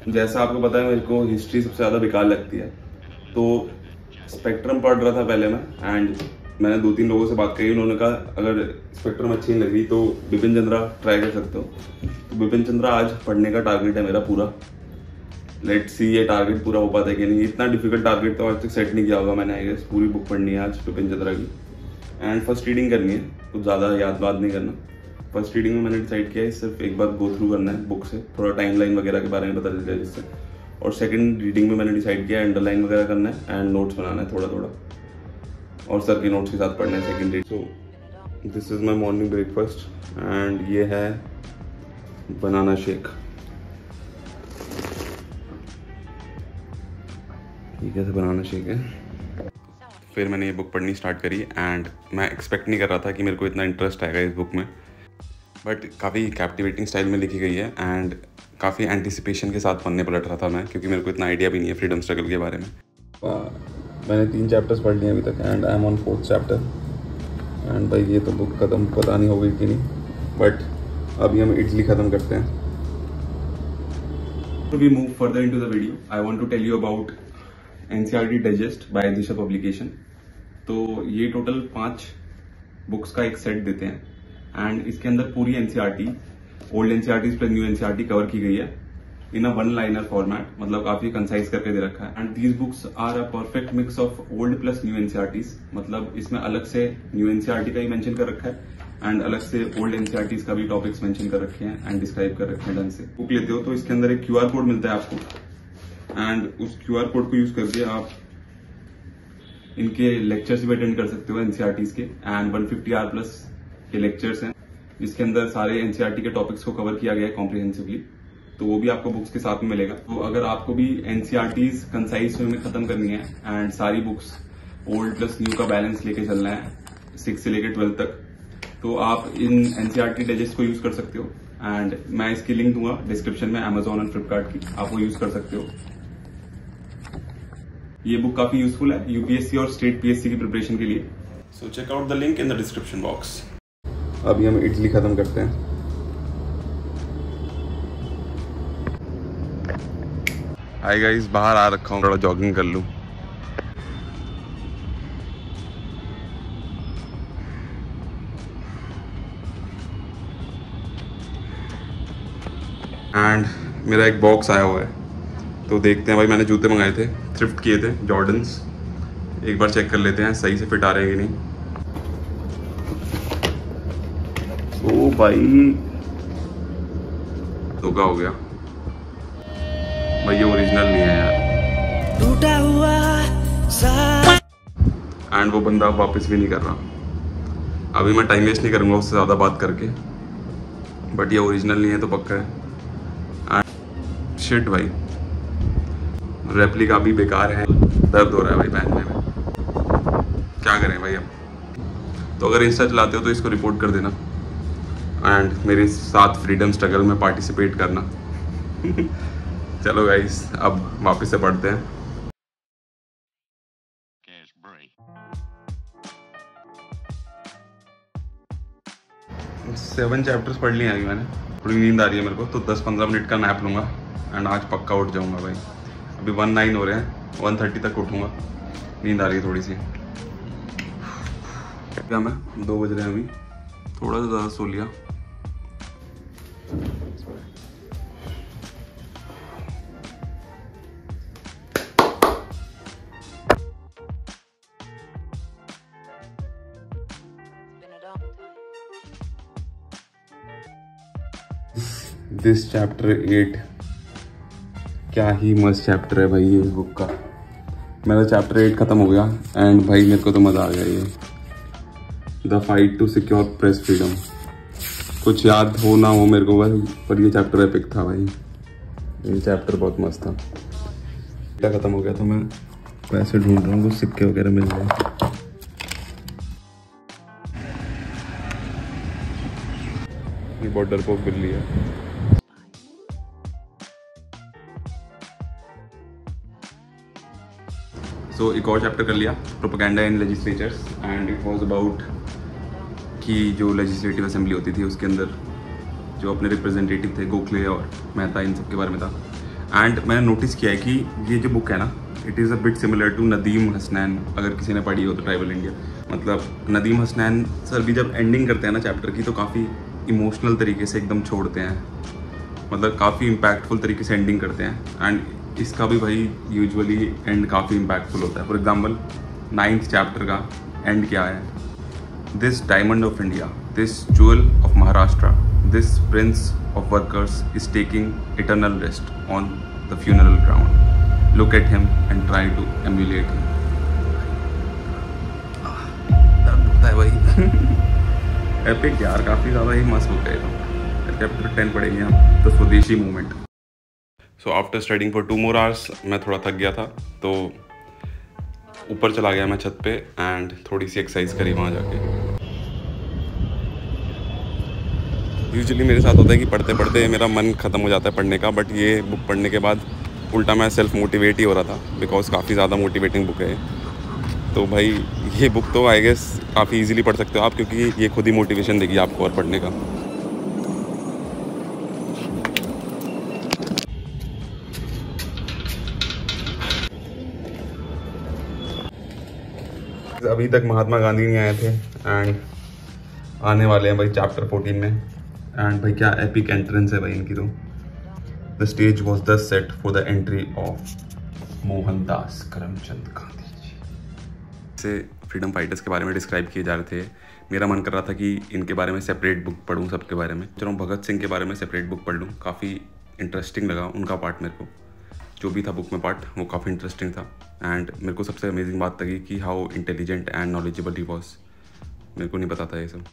जैसा आपको पता है मेरे को हिस्ट्री सबसे ज़्यादा बेकार लगती है, तो स्पेक्ट्रम पढ़ रहा था पहले मैं, एंड मैंने 2-3 लोगों से बात करी, उन्होंने कहा अगर स्पेक्ट्रम अच्छी नहीं लगी तो बिपिन चंद्रा ट्राई कर सकते हो। तो बिपिन चंद्रा आज पढ़ने का टारगेट है मेरा पूरा। लेट्स सी ये टारगेट पूरा हो पाता है कि नहीं। इतना डिफिकल्ट टारगेट तो आज तक सेट नहीं किया होगा मैंने। आई गेस पूरी बुक पढ़नी है आज बिपिन चंद्रा की, एंड फर्स्ट रीडिंग करनी है, कुछ ज़्यादा याद बात नहीं करना। फर्स्ट रीडिंग में मैंने डिसाइड किया है सिर्फ एक बार गो थ्रू करना है बुक से, थोड़ा टाइमलाइन वगैरह के बारे में पता चल जाए जिससे। और सेकंड रीडिंग में मैंने डिसाइड किया है अंडरलाइन वगैरह करना है एंड नोट्स बनाना है थोड़ा थोड़ा, और सर के नोट्स के साथ पढ़ना है second reading. So this is my morning breakfast and ये है बनाना शेक। ये कैसे बनाना शेक है। फिर मैंने ये बुक पढ़नी स्टार्ट करी एंड मैं एक्सपेक्ट नहीं कर रहा था कि मेरे को इतना इंटरेस्ट आएगा इस बुक में, बट काफ़ी कैप्टिवेटिंग स्टाइल में लिखी गई है एंड काफ़ी एंटिसिपेशन के साथ पन्ने पलट रहा था मैं, क्योंकि मेरे को इतना आइडिया भी नहीं है फ्रीडम स्ट्रगल के बारे में। मैंने 3 चैप्टर्स पढ़ लिए अभी तक and I am on 4th chapter. And भाई ये तो बुक ख़त्म पता नहीं हो गई कि नहीं, बट अभी हम इडली ख़त्म करते हैं। To we move further into the video, I want to tell you about NCERT Digest by Disha publication. तो ये टोटल 5 बुक्स का एक सेट देते हैं एंड इसके अंदर पूरी NCERT, old NCERT plus new NCERT cover की गई है इन अ 1-liner फॉर्मेट, मतलब काफी कंसाइज करके दे रखा है। And these books are a perfect mix of old plus new NCERTs, मतलब इसमें अलग से न्यू NCERT का ही मेंशन कर रखा है एंड अलग से ओल्ड NCERTs का भी टॉपिक्स मेंशन कर रखे हैं एंड डिस्क्राइब कर रखे हैं ढंग से। बुक लेते हो तो इसके अंदर एक QR कोड मिलता है आपको, एंड उस QR कोड को यूज करके आप इनके लेक्चर्स भी अटेंड कर सकते हो NCERTs के। एंड 150 आवर प्लस के लेक्चर्स हैं जिसके अंदर सारे NCERT के टॉपिक्स को कवर किया गया है कॉम्प्रिहेंसिवली, तो वो भी आपको बुक्स के साथ में मिलेगा। तो अगर आपको भी NCERTs कंसाइज वे में खत्म करनी है एंड सारी बुक्स ओल्ड प्लस न्यू का बैलेंस लेके चलना है 6 से लेकर 12 तक, तो आप इन NCERT डाइजेस्ट को यूज कर सकते हो। एंड मैं इसकी लिंक दूंगा डिस्क्रिप्शन में Amazon और फ्लिपकार्ट की, आप वो यूज कर सकते हो। ये बुक काफी यूजफुल है UPSC और स्टेट PSC की प्रिपरेशन के लिए। So check out the link in the description box. अभी हम इडली खत्म करते हैं। हाय गाइस, बाहर आ रखा हूँ, थोड़ा जॉगिंग कर लूँ। एंड मेरा एक बॉक्स आया हुआ है, तो देखते हैं भाई। मैंने जूते मंगाए थे, थ्रिफ्ट किए थे, जॉर्डन्स। एक बार चेक कर लेते हैं सही से फिट आ रहे हैं कि नहीं। तो भाई धोखा हो गया भाई, ये ओरिजिनल नहीं है यार, टूटा हुआ एंड वो बंदा वापस भी नहीं कर रहा। अभी मैं टाइम वेस्ट नहीं करूंगा उससे ज़्यादा बात करके, बट ये ओरिजिनल नहीं है तो पक्का है। एंड शिट भाई, रेप्लिका भी बेकार है, दर्द हो रहा है भाई पहनने में। क्या करें भाई अब। तो अगर इंस्टा चलाते हो तो इसको रिपोर्ट कर देना एंड मेरे साथ फ्रीडम स्ट्रगल में पार्टिसिपेट करना। चलो गाइस, अब वापस से पढ़ते हैं। 7 चैप्टर्स पढ़ लिए अभी मैंने। थोड़ी नींद आ रही है मेरे को, तो 10-15 मिनट का नैप लूँगा एंड आज पक्का उठ जाऊँगा भाई। अभी 1-9 हो रहे हैं, 1:30 तक उठूँगा। नींद आ रही है थोड़ी सी। क्या मैं 2 बज रहे हैं अभी, थोड़ा सा ज़्यादा सो लिया। दिस चैप्टर 8 क्या ही मस्त चैप्टर है भाई ये बुक का। मेरा चैप्टर 8 खत्म हो गया एंड भाई मेरे को तो मज़ा आ गया। ये the fight to secure press freedom, कुछ याद हो ना हो मेरे को भाई, पर ये चैप्टर एपिक था भाई। ये चैप्टर बहुत मस्त था। क्या खत्म हो गया तो मैं पैसे ढूंढ रहा हूँ, कुछ सिक्के वगैरह मिल जाए। ये बहुत डरपोक बिल्ली है। सो एक और चैप्टर कर लिया, propaganda in legislatures, and it was about कि जो लेजिस्लेटिव असेंबली होती थी उसके अंदर जो अपने रिप्रेजेंटेटिव थे, गोखले और मेहता, इन सब के बारे में था। एंड मैंने नोटिस किया है कि ये जो बुक है ना, it is a bit similar to Nadeem Hasnain, अगर किसी ने पढ़ी हो तो, ट्राइबल इंडिया। मतलब नदीम हसनैन सर भी जब एंडिंग करते हैं ना चैप्टर की, तो काफ़ी इमोशनल तरीके से एकदम छोड़ते हैं, मतलब काफ़ी इम्पैक्टफुल तरीके से एंडिंग करते हैं। एंड इसका भी भाई यूजुअली एंड काफ़ी इम्पैक्टफुल होता है। फॉर एग्जाम्पल 9th चैप्टर का एंड क्या है? This diamond of India, this jewel of Maharashtra, this prince of workers is taking eternal rest on the funeral ground. Look at him and try to emulate him. दर्द होता है भाई। Epic यार, काफ़ी ज़्यादा ही मस्त बुक है ये। चैप्टर 10 पढ़ेंगे हम, तो Swadeshi movement. So after studying for 2 more hours मैं थोड़ा थक गया था, तो ऊपर चला गया मैं छत पे एंड थोड़ी सी एक्सरसाइज करी वहाँ जाके। यूजुअली मेरे साथ होता है कि पढ़ते पढ़ते मेरा मन ख़त्म हो जाता है पढ़ने का, बट ये बुक पढ़ने के बाद उल्टा मैं सेल्फ मोटिवेट ही हो रहा था, बिकॉज काफ़ी ज़्यादा मोटिवेटिंग बुक है। तो भाई ये बुक तो आई गेस काफ़ी इजीली पढ़ सकते हो आप, क्योंकि ये खुद ही मोटिवेशन देगी आपको और पढ़ने का। अभी तक महात्मा गांधी नहीं आए थे एंड आने वाले हैं भाई चैप्टर 14 में। एंड भाई क्या एपिक एंट्रेंस है भाई इनकी। तो the stage was the set for the entry of Mohandas Karamchand Gandhi ji. से फ्रीडम फाइटर्स के बारे में डिस्क्राइब किए जा रहे थे। मेरा मन कर रहा था कि इनके बारे में सेपरेट बुक पढूं, सबके बारे में। चलो भगत सिंह के बारे में सेपरेट बुक पढ़ लूँ, काफ़ी इंटरेस्टिंग लगा उनका पार्ट मेरे को। जो भी था बुक में पार्ट, वो काफ़ी इंटरेस्टिंग था। एंड मेरे को सबसे अमेजिंग बात लगी कि how intelligent and knowledgeable he was. मेरे को नहीं पता था ये सब।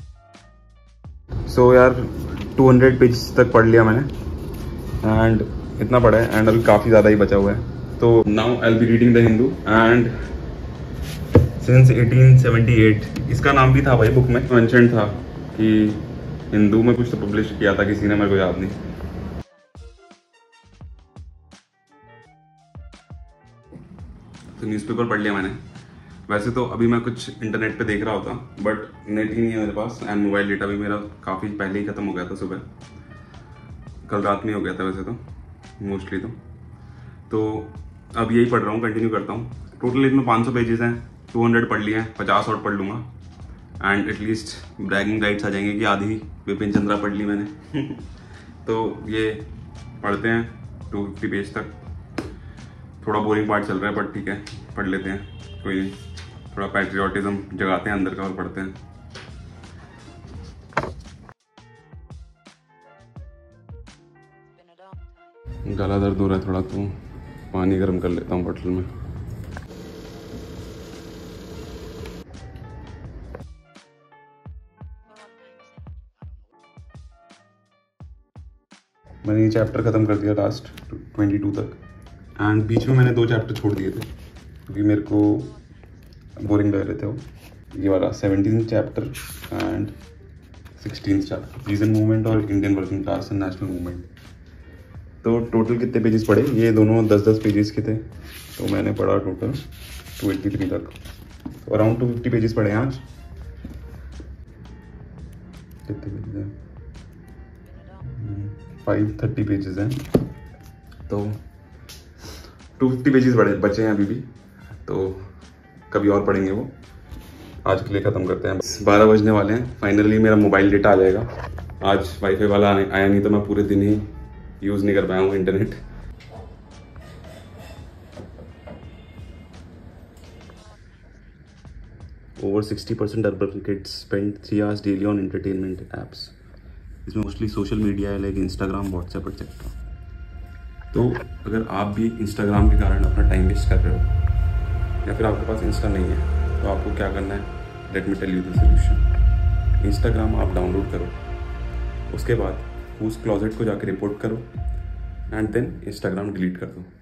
सो यार 200 पेज तक पढ़ लिया मैंने एंड इतना पढ़ा है, एंड अभी काफ़ी ज़्यादा ही बचा हुआ है। तो now I will be reading the Hindu and since 1878, इसका नाम भी था भाई बुक में मेंशन था कि हिंदू में कुछ तो पब्लिश किया था किसी ने, मेरे को याद नहीं। तो न्यूज़पेपर पढ़ लिया मैंने। वैसे तो अभी मैं कुछ इंटरनेट पे देख रहा होता, बट नेट ही नहीं है मेरे पास, एंड मोबाइल डेटा भी मेरा काफ़ी पहले ही ख़त्म हो गया था। सुबह कल रात में हो गया था वैसे तो मोस्टली। तो अब यही पढ़ रहा हूँ, कंटिन्यू करता हूँ। टोटल इसमें 500 पेजेस हैं, 200 पढ़ लिए हैं, 50 और पढ़ लूँगा एंड एटलीस्ट ब्रैगिंग राइट्स आ जाएंगे कि आधी विपिन चंद्रा पढ़ ली मैंने। तो ये पढ़ते हैं 250 पेज तक। थोड़ा बोरिंग पार्ट चल रहा है बट ठीक है, पढ़ लेते हैं, कोई नहीं। थोड़ा पैट्रियोटिज्म जगाते हैं अंदर का और पढ़ते हैं। गला दर्द हो रहा है थोड़ा, तो पानी गर्म कर लेता हूँ बोतल में। मैंने ये चैप्टर ख़त्म कर दिया लास्ट 22 तक, एंड बीच में मैंने 2 चैप्टर छोड़ दिए थे क्योंकि मेरे को बोरिंग लग रहे थे। वो ये वाला 17th chapter and 16th chapter, region movement और Indian working class and national movement. तो टोटल कितने पेजेस पढ़े? ये दोनों 10-10 पेजेस के थे, तो मैंने पढ़ा टोटल 283 तक। तो अराउंड 250 पेजेस पढ़े आज। कितने पेजेस हैं? 530 पेजेस हैं। तो 250 पेजेस बचे हैं अभी भी, तो कभी और पढ़ेंगे वो। आज के लिए ख़त्म करते हैं, 12 बजने वाले हैं। फाइनली मेरा मोबाइल डेटा आ जाएगा। आज वाईफाई वाला आया नहीं, तो मैं पूरे दिन ही यूज़ नहीं कर पाया हूँ internet. Over 60% urban kids spend 3 hours daily on entertainment apps. इसमें मोस्टली सोशल मीडिया है, लाइक इंस्टाग्राम, व्हाट्सएप एक्सेट्रा। तो अगर आप भी इंस्टाग्राम के कारण अपना टाइम वेस्ट कर रहे हो, या फिर आपके पास इंस्टा नहीं है, तो आपको क्या करना है? Let me tell you the solution. Instagram आप डाउनलोड करो, उसके बाद उस क्लोजेट को जाकर रिपोर्ट करो एंड देन इंस्टाग्राम डिलीट कर दो।